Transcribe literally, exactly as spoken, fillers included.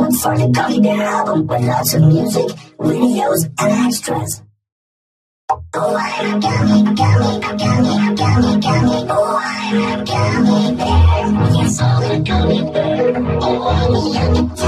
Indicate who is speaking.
Speaker 1: home for the Gummy Bear album with lots of music, videos, and extras. Oh, I'm a gummy, gummy, gummy, gummy, gummy. Oh, I'm a gummy bear. Yes, I'm a gummy bear. Oh, I'm a